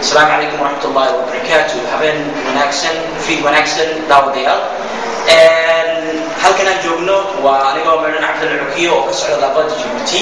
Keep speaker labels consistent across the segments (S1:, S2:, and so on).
S1: السلام عليكم ورحمة الله وبركاته. Habeen wanaagsan, fiid wanaagsan daawadayaal. halkan aan joogno waa anigoo meelan Cabdul Xukiyo oo ka socda labada Djibouti.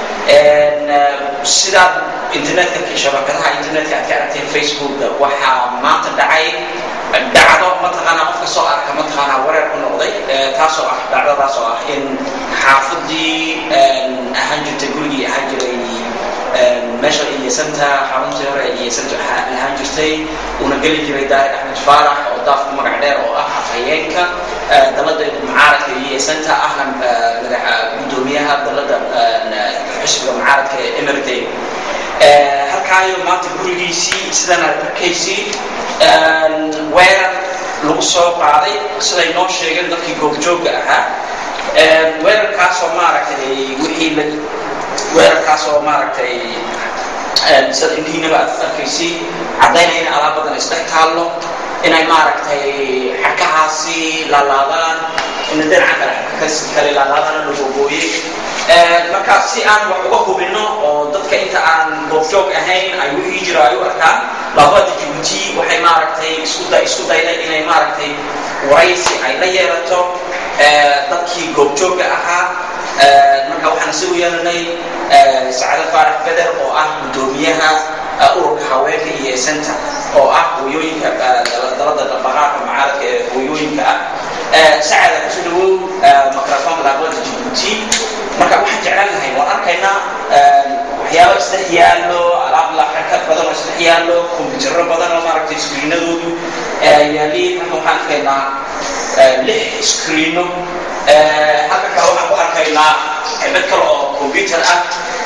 S1: sida internetka ka shabakadaha internetka aad ka aragteen Facebook waxa maanta dhacay dhacdo mataqaana qofka soo arka mataqaana wareer ku noqday taasoo ah dhacdadaas oo ah in xaafadii ahaan jirtay gurigii ahaan jiray meesha ay yeesanta xaruntii hore ay yeesanta ahaan jirtay una gali jiray Daahir Axmed Faarax oo daaf magac dheer oo ah afhayeenka dalada mucaaradka ay yeesanta ahna gudoomiyaha dalada xisbiga mucaaradka ee Emirate halkaayo maanta gurigiisii sidana arkaysi weerar lagu soo qaaday sida ay noo sheegeen dadkii goobjooga ahaa weerarkaas oo maaragtay wixii weerarkaas oo maaragtay sida indiinaba arkaysi cadaynayna alaab badan isdhex taallo inay maaragtay xarkahaasi laalaadaan in dhinaca kale laalaadaan lagu gooyay marka si aan wax uga hubino oo dadka inta aan goobjoog ahayn ay wixii jira ay u arkaan labada Djibouti waxay maaragtay isku dayday inay maaragtay waraysi ay la yeelato dadkii goobjooga ahaa marka waxaan soo yeelanay Saacada Faarax Beder oo ah gudoomiyaha ururka haweenka iyo center oo ah hooyooyinka dalada dhaqaalaha mucaaradka ee hooyooyinka Saacada ku soo mikrofon labada Djibouti marka waxaan jeclaan lahay waan arkaynaa waxyaabo istaxiyaalo alaab la xirkad badan oo istaxiyaalo kombiyuutar badan oo maaragtay screenadoodu yaaliin waxaan arkaynaa 6 screeno halka kale waxaan ku arkaynaa mid kale oo kombiyuutar ah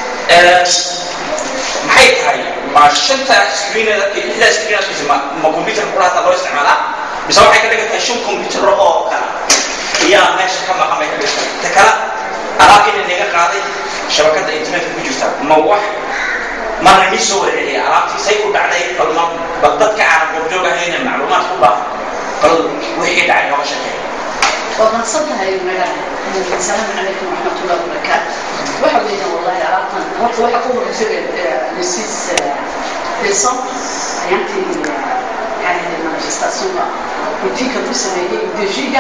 S1: maxay tahay ma shanta screenada kida screenada ma kombiyuutar quraata loo isticmaalaa mise waxay ka dhigan tahay 5 kombiyuutar oo kale yaa meesha ka maqamay ka dhigtay ta kale alaabina naga qaaday shabakada internetka ku jirta ma wax marna soo wariye alaabtii say ku dhacday bal dadka aan goobjoog ahayn macluumaad ku baahan bal wixii dhacay oo shaqeeyo
S2: ومقصدها هي الملعب. السلام عليكم ورحمة الله وبركاته. وحبينا والله عرفنا وحكون رسالة لسيس بيصم يعني المانيفستاسيون بتيجي كمسؤولية ديجيجا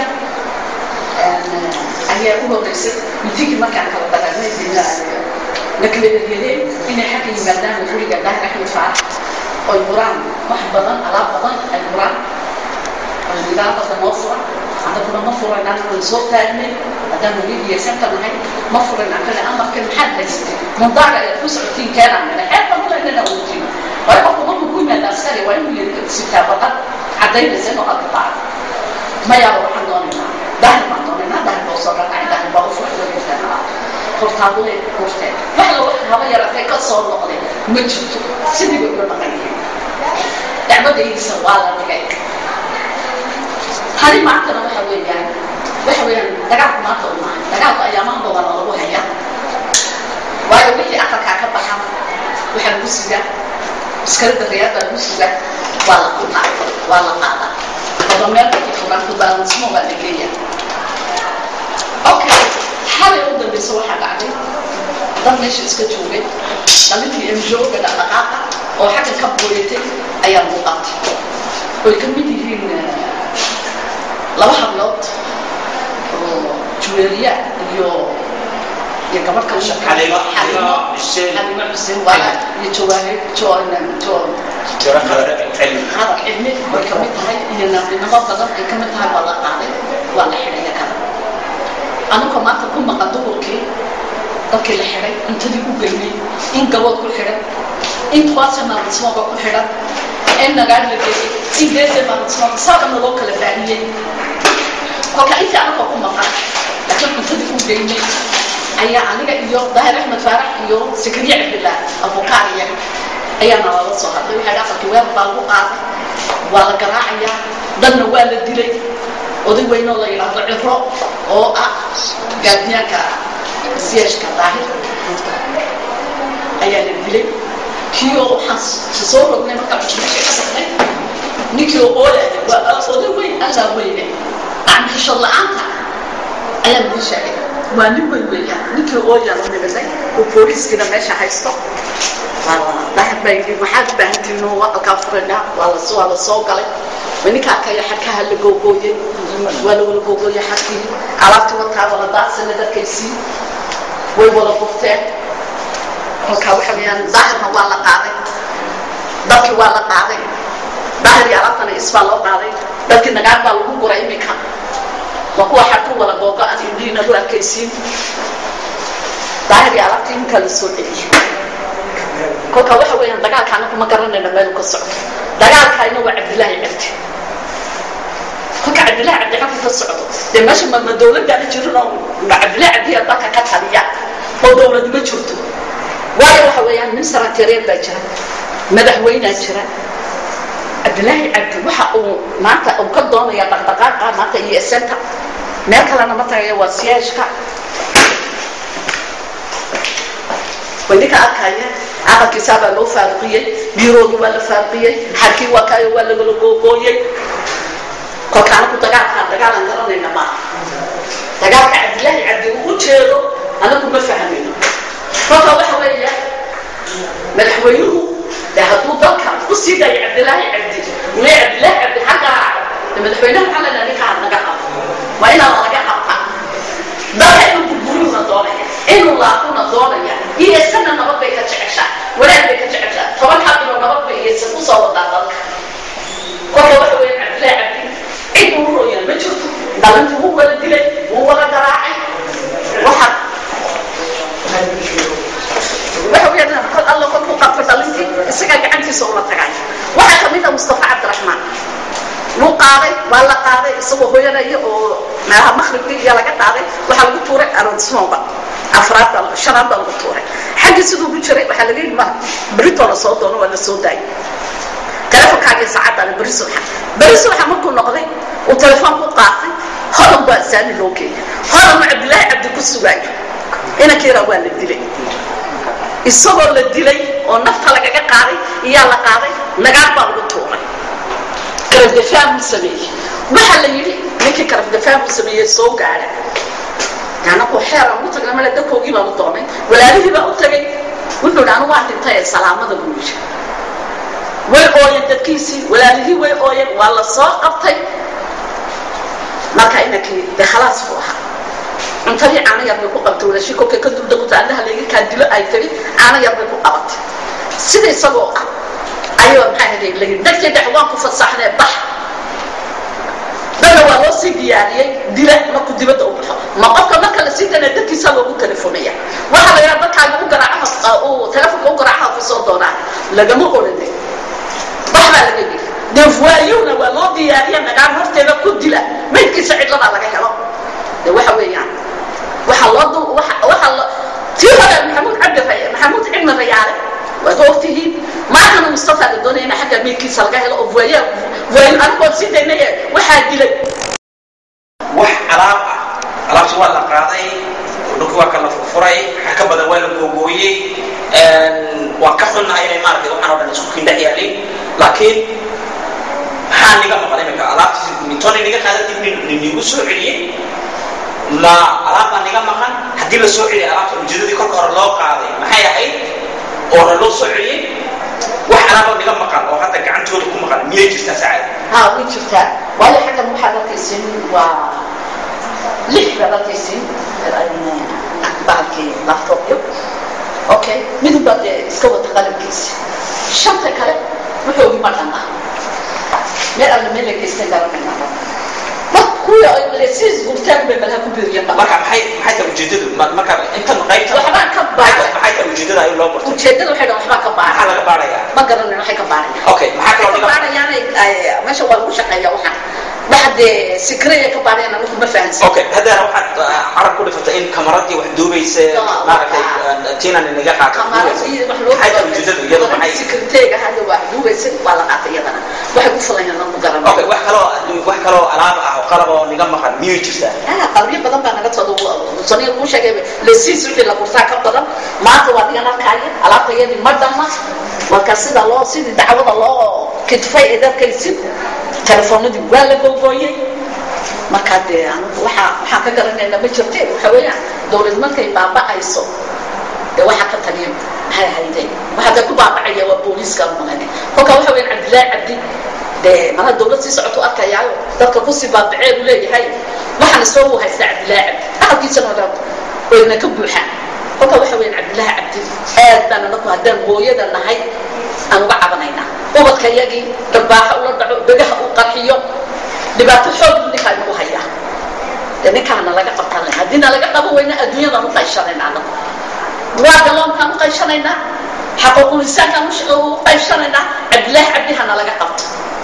S2: هي أول رسالة بتيجي مكان كبرنامج بنا لكن الجديد إن حكي مدام يقولي جدا إحنا فعل القرآن محبطا على بطن القرآن الإدارة الموصلة عندنا مفر إن أنا الصوت تأمل هذا مريض يسمى من هاي مفر إن أنا أمر كل حد يستطيع من ضاع الفلوس عشرين كان عندنا حتى ولا إننا أوتين ويبقى ضمن كل من الأسرة وين الستة فقط عدين زين وأقطع ما يروح عندنا ده بوصل ده بوصل ده فرتابله فرتة وحلا هذا يرتك صار نقدي مجد سيدي بقول بقيه تعمد يسوى لك هذه ما عندنا وحويان دقعت ما تقولنا دقعت أيامها بوضع الله هيا ويومي أقل كعكب بحام وحن بسجة سكرت الرياضة بسجة ولا قاعدة وضمير كفران كبالانس مو بالنجية أوكي حالي أوضا بيسوي حاجة عليه ضمنيش اسكتوبي ضمنتي يمجو كده دقاقة أو حاجة كبوليتي أيام بقات ويكملي laba hablood oo juweeriya iyo gabadh ka shaqeeya Halima Hussein wala iyo hada ilmi way ka mid tahay iyo nabadda badan ay ka mid tahay wala qaaday wala xiriir kale anku maanta ku maqan duurkii dadkii la xiray intadii u geeyay in gabadh ku xiray in qaasana ismooga ku xiray in nagaan la geeyay in deesay ma ismooga saabana loo kala baahiyay kolka inta aan ku maqan laakiin intadii u geeyay ayaa aniga iyo Daahir Axmed Faarax iyo Sakariya Abdullah Abu Qaariya ayaa nala soo hadlay waxa dhaqanka weer baa lagu qaaday waa la garaacaya dadna waa la dilay oday weyn oo la yiraahdo Cibro oo ah gaadniyaanka siyaashka Daahir ayaa la dilay kiyo soo rognay marka cusubka ka saxnay ninkii oo waa oday weyn alla weyn عن شغل عنها أنا مش واني ويا نيكي اويا ونبني وبوليس كده ماشي هيستو واحد بيجي واحد بنتي انه وقع فرنا ولا سو قال ونيكا كاي حكاها اللي جوجوي ولا جوجوي حكي عرفت وقتها ولا باس ان دكيسي ولا بوفتين وكاو حبيان ظاهرنا ولا قاعد دكي ولا قاعد ظاهر يعرفنا اسفل لو قاعد دكي نغاد با لو غوري ميكا وكو حكو ولا جوجو ان يدينا لو كيسين ظاهر يعرفنا ان كلا سو kolka waxa weeyaan dagaalkaana kuma garanayna meel ku socdo dagaalkaana waa Cabdilaahi Cabdi kolka Cabdilaahi Cabdi ka socdo de meesha ma dawladda aan jirno ma Cabdilaahi Cabdi dadka ka taliya oo dawladda ma jirto waayo waxa weeyaan min sarateereen baa jira madaxweyne jira Cabdilaahi Cabdi waxa uu maanta uu ka doonaya dhaqdhaqaaqa maanta iyo center meel kale ma tagay waa siyaashka ولك أكاية أنا كسبة لو فارقية بيرود ولا فارقية حكي وكاية ولا بلوجوية كأنه تجار عندنا نما تجار كعدله عدي وكتيره أنا كم بفهمينه فطلع حواليه ملحوينه ده هتو ذكر قصي ده عدله عدي ولا عدله عدي حاجة ملحوينه على ذلك عنا جحا وإن الله جحا ده إنه تقولون الدنيا إنه الله كون الدنيا هي السنة نبض بيكتشعشة ولا بيكتشعشة طبعا حاضر نبض بيسبو صوت ضغط كل واحد وين عبد عبدي إنه رؤيا ما شفته دلنت هو ولا دلي هو ولا دراعي واحد واحد وين قال الله كل قطر دلنتي السجاج عندي صورة تجاي واحد كمية مصطفى عبد الرحمن مو قاضي ولا قاضي سوى هو يناي أو ما مخرج لي يلا قطعي وحلو طورة أرد سموبا أفراد شراب الطورة حاجة سدوا بتشري وحلقين ما بريتو ولا صوت ولا صوتاي تلفون حاجة ساعات على بريسوحة ممكن نقضي وتلفون قاطي هرم بأساني لوكي هرم عبد الله عبد الكسوعي أنا كيرا ولا الدلي الصبر للدلي والنفط لك قاضي يلا قاضي نقابل الطورة كرف دفاع مسميه محل يلي نكي كرف دفاع مسميه سوق على يعني أكو حيرة مطلق لما لدكو جيبا مطعمي ولا ليه بقى أطلقي وإنه لعنو واحد انتهي السلامة دبوش ويقوين تدكيسي ولا ليه ويقوين والله صاق أبطي ما كأنك ده خلاص فوها انتري أنا يرميكو قبطي ولا شيكو كي كنتو دقوت عندها ليه كان دلو أي تري أنا يرميكو قبطي سيدي صبوقة أيوة محاهدين ليه نكي دعوانكو فالصحنة بحر بدأ والله سيدي يعني دلة ما كنت بدأ أبحر ما قفك ما كان سيدنا دكي سببه تليفونية واحد يا بكا يقول قرعها أو تلفون يقول قرعها في صوت دونا لجمو قولني بحر لجدي دفوايونا والله دي يعني أنا قاعد هرتي بكون دلة ما يمكن سعيد لنا على كلام ده واحد يعني واحد الله تيجي محمود عبد الريال وضوفته ما كان مصطفى الدنيا هنا حاجة ميكي سلقاه الأبوية وين أنا قلت سيدنا واحد دلة alaabta waa la qaaday dhulka waa kala furfuray waxa ka badan waa la googooyay waa ka xunnahay inay maartay waxaan oo dhan isku kindhaxyaalay laakiin waxaan niga maqlay marka alaabta mitoni niga qaaday nigu soo celiyay la alaabta niga maqan hadii la soo celiyay alaabta ujeedadii korka hore loo qaaday maxay ahayd oo loo soo celiyay wax alaabta niga maqan oo hadda gacantooda ku maqan miyay jirtaa saacad way jirtaa wala xaga muxadarkiisin waa ليش بدأتيسين بعدين لابتوب أوكي من بعد سوى تقلب كيس شنطة كله وحوي مرتنا ما أنا ملك استنجار منها ما هو الأساس قلتان بملها كبيرة ما كان حي توجدد ما كان أنت نقيت وحنا كبار حي توجدد أي لو برت توجدد وحنا وحنا كبار حنا كبار يعني ما قررنا حي كبار أوكي ما حكوا كبار يعني ما شو قالوا شقيا وحنا بعد سكرية كبار أنا ما فهمت
S1: أوكي هذا واحد عرف كل فتاين كاميراتي وحدوبيس ما تينا النجاح
S2: كاميراتي محلول
S1: حي توجدد يلا
S2: حي سكرتيجا هذا وحدوبيس ولا قاطع يدنا واحد وصلنا لنا مقرن
S1: أوكي واحد كلو ألعاب أو قلبه نجمع مخن ميوتشتا
S2: قلبي بدن بنا قصدوا صنيع المشاة لسيس في القرصة كبدن ما توادي أنا كاية على طيب المدمة وكسيد الله سيد دعوة الله كتفاي إذا كيسيد تلفونه دي ولا جوجوي marka de waxa ka garanayna ma jirtay waxa weeyaan dawlad markay baaba'ayso de waxa ka tageen hay hayday waxa ku baabacaya waa booliska maana kolka waxa weeyaan Cabdilaahi Cabdi de mana dawlad si socoto arkayaayo dadka ku si baabacay u leeyahay waxaan soo haysta Cabdilaahi Cabdi halkiisana wada ka buuxa kolka waxa weeyaan Cabdilaahi Cabdi aad baan anagu hadaan hooyada nahay aan uga cabanayna ubadka yagi dabaaxa ula dhaco dagaha u qarxiyo dhibaato xoog ninka ay u hayaan ninkaana laga qabtaan hadina laga qabo weyna adduunyada u qayshanayna waa galon kan u qayshanayna xaqooqul insaanka u qayshanayna Cabdilaahi Cabdi hana laga qabto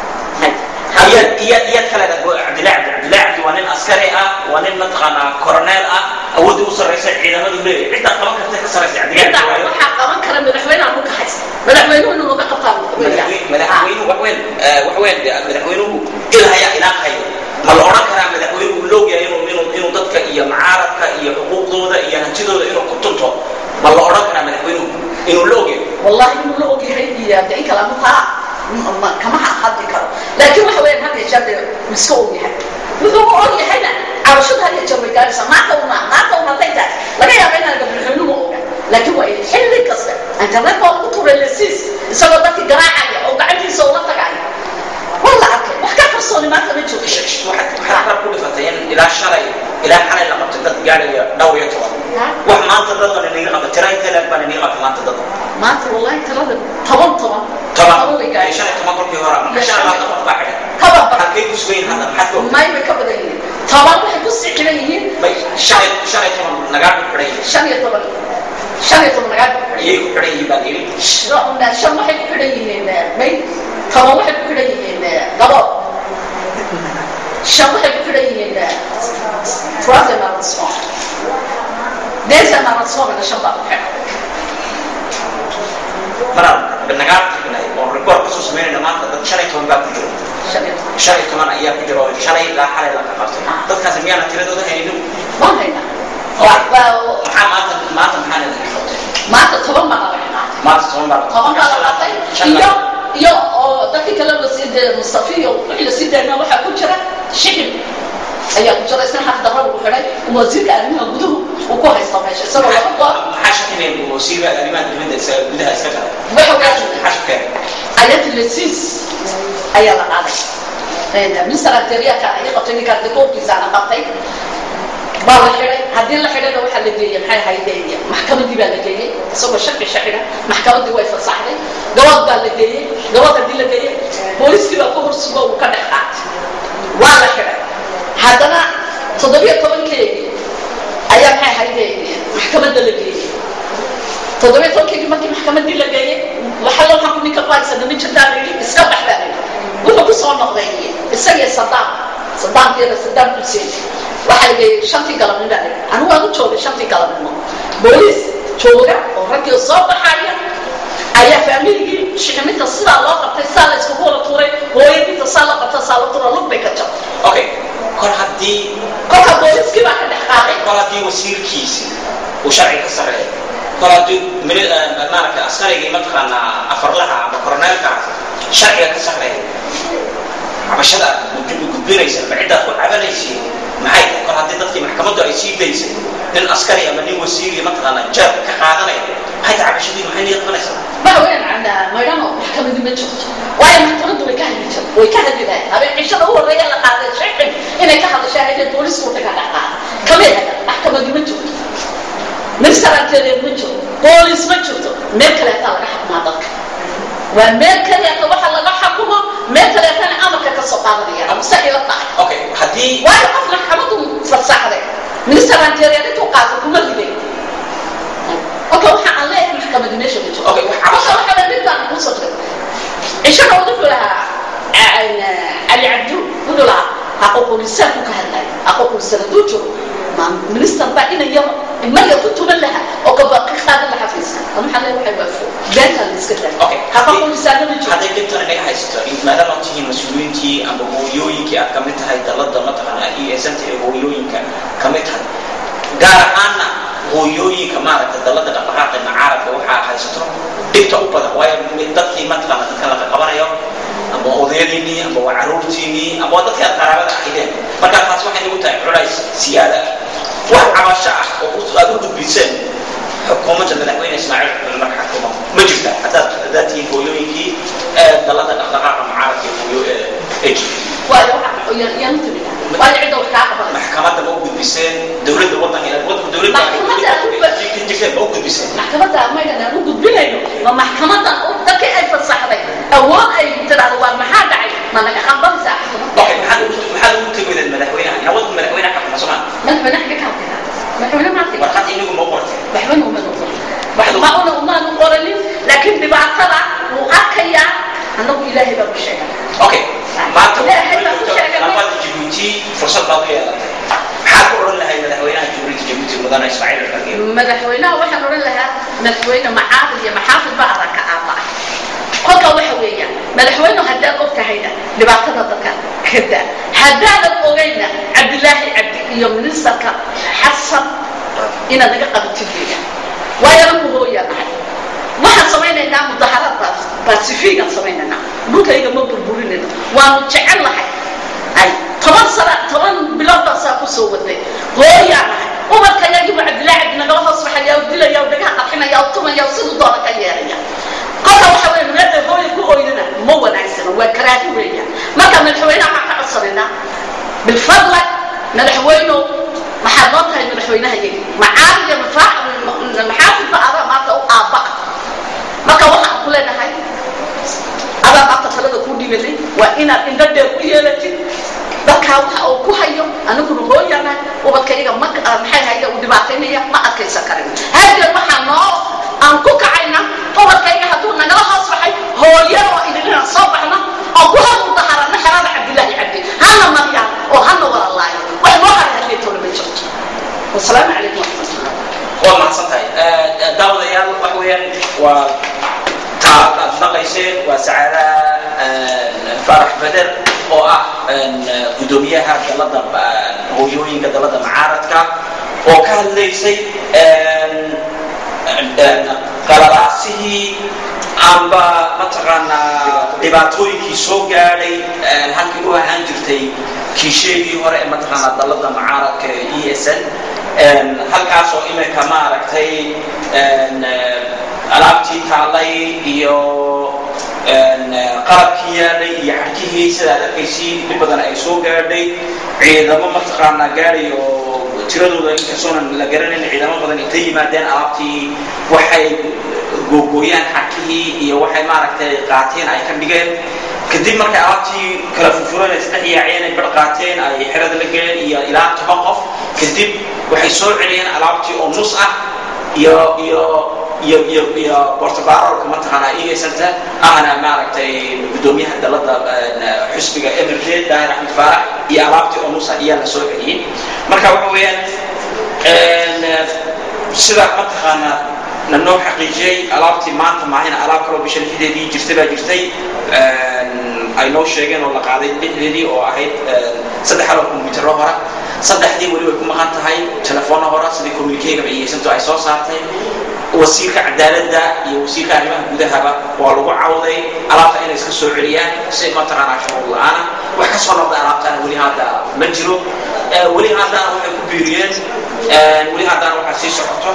S1: هي كلا Cabdilaahi Cabdi waa nin askari ah waa nin matqana colonel ah awood u sareysa ciidamada leeyahay cid qaban karta ka sareysa Cabdilaahi
S2: waxa qaban kara madaxweynaha ku kaxaysa madaxweynuhu inuu ka qabtaan
S1: madaxweynuhu madaxweynuhu ilaahay ma la oran karaa madaxweynuhu loo yahay inuu dadka iyo mucaaradka iyo xuquuqdooda iyo hantidooda inuu ku tunto ma la oran karaa madaxweynuhu inuu loo yahay
S2: wallahi inuu loo yahay iyo ay kala mutaa كما حد كره لكن هو وين هذا الشاب مسكون يعني وهو يحنا عرشت هذه الجمهورية قال ما تونا تيجا لكن يا بينا قبل الحلول لكن هو يحل كسر أنت ما تقول طول اللسيس سوى ذاك جراعة أو قاعد يسوي ذاك عادي والله أكيد وحكى قصة ما تبي تشوف
S1: واحد كل فتيان إلى شري إلى حنا لما تقدر قاعد ناوي يتوه واحد ما تقدر إني لما تراي كلام بني لما ما تقدر
S2: ما والله ترى طبعا
S1: عشان كمان كل يوم عشان لا تقطع بعد
S2: طبعا
S1: حكيت وسوين هذا حتى
S2: ما يبقى بدين طبعا بحبس كليه
S1: شاي كمان نقعد بدين
S2: شاي طبعا نقعد
S1: يجي بدين بدين
S2: لا شو ما حد بدين ما طبعا واحد بدين طبعا شو ما حد بدين فرازة ما نسمع ليش ما نسمع ولا شو بقى
S1: مرة بالنقاط والريبورت خصوصا من المنطقة شري كمان بقى كجرو شري كمان أيام كجرو شري لا حالة لا كفرت ضد كذا ميانا ترى ده هينو
S2: ما هينا
S1: ما تمحل الحوت
S2: ما تطبق ما طبعا يا ذاك كلام السيد مصطفى وحيل السيد أنا واحد كجرا شكل أيام كجرا إسنا حد ضرب وحري ومزيد أنا بدو وكوه يستمع شيء سبب
S1: حاشا كمان وسيبة كلمات من بدها سكتة حاشا كمان
S2: آيات اللسيس آيات العادة من سنة تريا كأي قطني كان دكتور كيسانا قطعي بالحرة هذه الحرة لو حل الدنيا هاي الدنيا محكمة دي بالدنيا سوى شك الشحرة محكمة دي واقفة صحيح جواد بالدنيا جواد دي الدنيا بوليس كده كهر سبوا وكان حات ولا حرة هذانا تضبيط طبعا كده أيام هاي الدنيا محكمة دي الدنيا تضبيط طبعا كده محكمة دي الدنيا وحلو الحكم كفاية سنة من شداري إسكاب أحلامي ولا بصور نقدية السيد صدام كده صدام حسين waxaa la shantii galabnimo anigu waan u joogay shantii galabnimo booliis jooga oo ragii soo baxaya ayaa faamiligi shiximita sida loo qabtay saala isku wada tuuray hooyadii saala qabtay saala tuuray lug bay ka jabtay
S1: okay kor hadii
S2: kolka booliiskii baa ka dhex qaaday
S1: kor hadii wasiirkiisi uu sharci ka sareeyay kor hadii maarka askarigii matqana afarlaha ama korneelka sharciga ka sareeyay abashada gudbinaysa bacida ku cabanaysa maxay kor hadii dadkii maxkamaddu ay sii daysay nin askari ama nin wasiir matqana jaab ka qaadanay maxay cabashadii maxay yeelanaysaa
S2: ما وين عندنا ما يرانو محكمة دي مجهود وين محكمة دي كهل مجهود ويكهل بها هذا عشان هو الرجال اللي قاعد شيء إنه كهل شاهد البوليس وتكهل كمان محكمة دي مجهود نفسنا ترى مجهود بوليس مجهود ملك لا تعرف ما ضك وملك لا توحى الله حكومة ملك لا كان أمرك كسلطان دي أنا مستحيل أطلع
S1: أوكي هدي
S2: وين أصلا حمدهم فلسفة نفسنا ترى توقع حكومة دي أوكي وحنا عليه محكمة دي ماشية بتشوف
S1: أوكي
S2: وحنا بنبدأ نوصل إيش أنا أقول لها علي عبدو أقول لها حقوق الإنسان كهذا حقوق الإنسان دوتشو ما منستر بعدين اليوم ما يطلبون لها أو كبار كخادم لها في السنة هم حنا يحبوا بيت الإسكندر
S1: أوكي
S2: حقوق الإنسان دوتشو
S1: هذا كنت أنا جاي هايستر ما دام تيجي مسؤولينتي أم بويوينك أكملت هاي دلالة مثلا هي إنسان بويوينك كملت gaar ahaan hooyooyinka maaragta dalada dhaqdhaqaaqa macaarifka waxa haysato dhibta u badan waayo dadkii matqana dadka la qabanayo ama odayadiinii أما وعروتيني أما ضدك القرابة أحيان مركز خاص واحد يقول تاع رئيس سيادة وعلى الشعب وأقول بيسن حكومة المدحوين إسماعيل المحكمة مجلسة حتى ذاتي فويوينكي دلالة الأخلاق معارك فويو إيجي
S2: ينتبه ولا عنده كعبة
S1: محكمة موجود بيسن دولة الوطن إلى الوطن دولة موجود بيسن
S2: محكمة ما يدنا موجود بينه ما محكمة ذاك أي فصاحة أول أي ترى هو محاد عين ما نك خبر ساعة
S1: لكن محد تقول المدحوين يعني أول المدحوين حكم سمعان
S2: مدحوين حكي كم مدحوين ما في
S1: ورقات إنه موقرت
S2: مدحوين وما أنا وما نقول لكن ببعضها وأكيا أنه إلهي بمشي
S1: أوكي ما تقول لما جيبوتي فرصة طبيعية حاكوا لها مدحوينها جيبوتي مدن إسماعيل الحكيم
S2: مدحوينها وحنا لها مدحوينها محافظ بعضها كأعضاء كل وحوية مدحوينه هدا قلت هيدا لبعضنا ذكر كذا هدا الأوجينا عبد الله عبد يوم نسك حسن إن نجقد التدريج ويرمو هو ينحي waxaan sameeynaa mudaharaad pacific sameeynaa dhulkayga ma burburinayno waan jecel lahay ay 10 bilood baa saa ku soo waday hooyana umadkayga Cabdilaahi ibn naga hoos waxay u dilayaan dhagaha qaxinaya oo tumaya sidoo doona ka yeeraya qofka waxa weeye meesha hooyo ku ooyina ma wanaagsan waa karaahi weeyaan marka madaxweynaha ka codsanayna bil fadl madaxweynuhu waxa loo tahay madaxweynaha yaga macaaliga maxaafid baa maanta u aabba marka waxaan ku leenahay adaa maanta talada ku dhimatay waa inaad indhadheer ku yeelatid dadkaa waxa uu ku hayo aniguna hooyana ubadkayga maxay hayda u dhibaataynaya ma adkaysan karin hadda waxaan noo aan ku kacayna ubadkayga hadduu nagala hoos baxay hooyo oo idinna soo baxna oo ku hor mudaharana xerada Cabdilaahi Cabdi hana maryaa oo hana walaalaayo wax noo haray toona ma jirto wassalaamu calaykum
S1: والله صنطي داود يال وحويان وتنقيسين وسعادة فرح بدر أو قدوميها دلدا هويوين دلدا معارضك وكان ليسي قرارسه أما مثلاً دباتوي كيسوق علي هنقول هو هنجرتي كيشيء هراء مثلاً دلدا معارضك ESN halkaas oo imika maaragtay alaabtii taalay iyo qalabkii yaalay iyo xarkihii sida arkaysiin dib badan ay soo gaadhay ciidamo mataqaana gaadhay oo tiradooda inkastoo la garanayn ciidamo badan intay yimaadeen alaabtii waxay googooyaan xarkihii iyo waxay maaragtay qaateen ay ka dhigeen kadib markay alaabtii kala furfureen saddex yaaceen ay bar qaateen ay xirada la galeen iyo ilaa 10 qof kadib waxay soo celiyeen alaabtii oo nus ah iyo portugal kama taqaana iigeysanta ahna maaragtay gudoomiyaha dalada xisbiga MRD Daahir Axmed Faarax iyo alaabtii oo nus ah iyo la soo celiyeen marka waxa weeyaan sida ma taqaana noo xaqiijiyay alaabtii maanta maahina alaab kale oo bishan hideedii jirtay ay noo sheegeen oo la qaaday dhexdeedii oo ahayd 3 kombiyuutar hore saddexdii wali way ku maqan tahay telefoon hore sidii communique-ga bixiyaysanto ay soo saartay wasiirka cadaaladda iyo wasiirka arrimaha gudaha waa lagu cawday alaabta inay iska soo celiyaan si ma taqaana shuruud la'aan wax ka soo noqday alaabtan wali hadda ma jiro wali hadda waxay ku biiriyeen wali hadda waxa sii socoto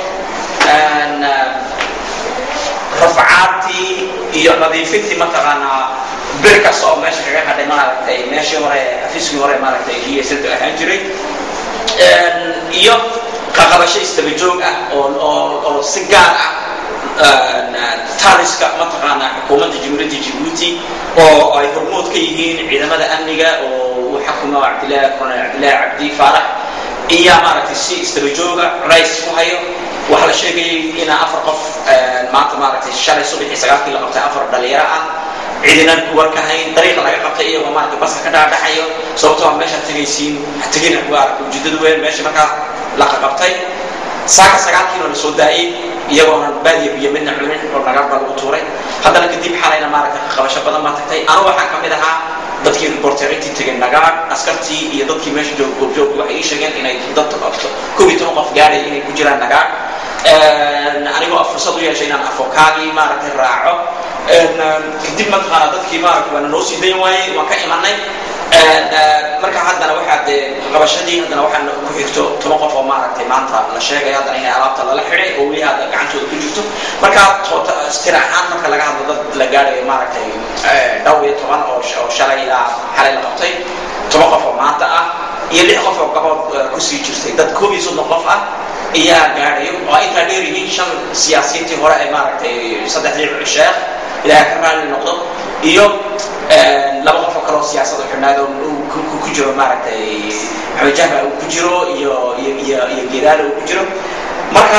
S1: rafcaadii iyo nadiifintii ma taqaana birkaas oo meesha kaga hadhay maaragtay meeshii hore afiskii hore maaragtay ESN ahaan jiray iyo qaqabasho istaba joog ah oo si gaar ah taliska ma taqaana xukuumadda Jamhuuriyadda Djibouti oo ay hormood ka yihiin ciidamada amniga oo xukuma Cabdilaahi Cabdi Faarax iyo maaragtay si istaba joog ah rays ku hayo waxa la sheegay in 4 qof maanta maaragtay shalay subaxii 9 la qabtay 4 dhalinyaro ah ciidan warka hayn dariiq laga qabtay iyo maaragtay baska ka dhaadhaxayo sababtoo ah meesha tagaysiin tagina waa ujeedadu weyn meesha marka la qabtay saaka 9 kiilo la soo daayay iyagoo baadiye biyo midna cunin oo naga bal u tuuray haddana kadib xalayna maaragtay qabasho badan ma tagtay anu waxa kamid ahaa dadkii reporterintii tagay nagaag askartii iyo dadkii meesha joog waxay sheegeen inay dad qabto 12 qof gaaray inay ku jiraan nagaag anigoo fursad u yeeshay inaan afokaagii maaragtay raaco kadib markaan dadkii maaragtay waan noo sii dayn waayay waan ka imanay marka haddana waxaad qabashadii haddana waxaan ku xigto 10 qof oo maaragtay maanta la sheegay haddana inay alaabta lala xidhay oo weli hadda gacantooda ku jirto marka istiraxaan marka laga hadlo dad la gaarayo maaragtay dhowr iyo 10 oo shalay ilaa xalay la qabtay 10 qof oo maanta ah iyo 6 qof oo gabood ku sii jirtay dad 12 qof ah ayaa gaarayo oo ay taageer yihiin shan siyaasiyiintii hore ay maaragtay saddexdii sheekh ilaa ka raali noqdo iyo laba qof oo kale oo siyaasad u xidhnaado ku jiro maaragtay xojaba uu ku jiro iyo geeraale uu ku jiro marka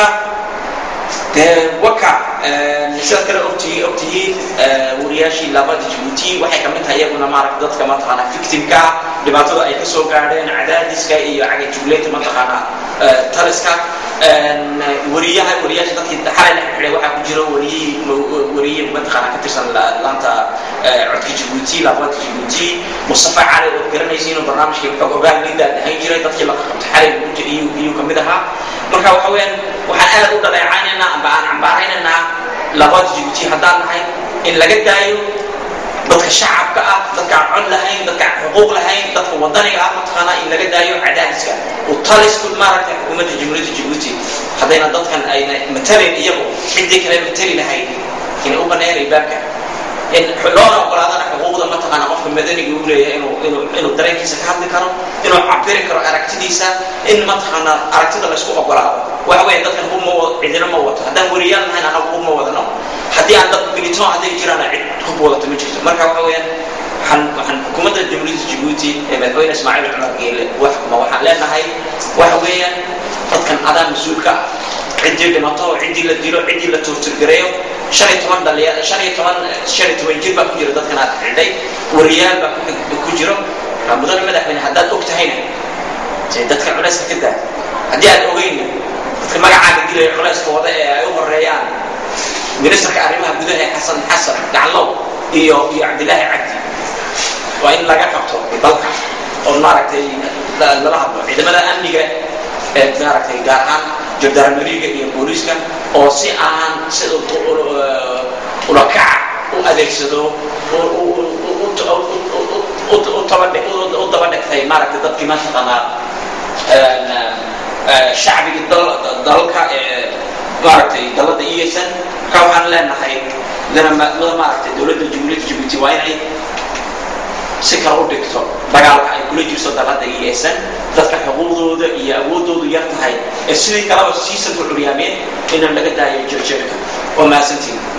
S1: waka sidoo kale ogtihiin wariyaashii labada Djibouti waxay ka mid tahay iyaguna maaragtay dadka mataqaana victimka dhibaatada ay ka soo gaadheen cadaadiska iyo cagajugleynta mataqaana taliska wariyaasha dadkii xalay la xidhay waxaa ku jiro wariye mataqaana ka tirsan laanta codka Djibouti labada Djibouti Mustafa Cali oo garanaysiin barnaamijkii xog ogaal liidaa ahayn jiray dadkii la qabtay xalay iyo kamid ahaa marka waxa weeyaan waxaan aad u dhaleecaynaa aan cambaaraynaa labada Djibouti haddaan nahay in laga daayo dadka shacabka ah dadka cod lahayn dadka xuquuq lahayn dadka wadaniga ah mataqaana in laga daayo cadaadiska oo talisku maaragtay xukuumadda jamhuuriyadda Djibouti haddayna dadkan ayna matalin iyagu cidii kale matali lahayn in u baneeray baabka in loona ogolaadana xuquuqda mataqaana qofka madaniga uu leeyahay inuu dareenkiisa ka hadli karo inuu cabiri karo aragtidiisa in mataqaana aragtida la isku ogolaado waxa weeye dadkan cidina ma wato haddaan wariyaan nahayn anagu uma wadano haddii aan dad milito hadday jiraan cid hub wadato ma jirto marka waxa weeyaan waxaan xukuumadda jamhuuriyadda Djibouti ee madaxweyne Ismaaciil Cumar Geele waxaan leenahay waxa weeyaan dadkan adaan mas'uulka cidii dhimato cidii la dilo cidii la torturgareeyo 15 dhalinyaro 15 jir baa ku jira dadkan aad xidhay wariyaal baa ku jiro mudan madaxweyne haddaad og tahayna dadka culayska ka daa haddii aad ogeyn dadka magacaaga dilay culayska wada ee ay u horeeyaan ministarka arrimaha gudaha ee Xasan Gaclow iyo Cabdilaahi Cabdi waa in laga qabto dalka oo maaragtay lala hadlo ciidamada amniga ee maaragtay gaar ahaan jandarmeriga iyo booliska oo si aan sidoo ula kac u adeegsado u dabadhigtay maaragtay dadkii mataqaana shacbiga dalka ee maaragtay dalada iyaysan ka waxaan leenahay maaragtay dowladda jamhuuriyadda Djibouti waa inay si kale u dhigto dagaalka ay kula jirto dalada iyaysan dadka xuquuqdooda iyo awoodoodu yar tahay ee sidii kaleba siisan ku curyaameen inaan laga daayo joojinka oo maasantiin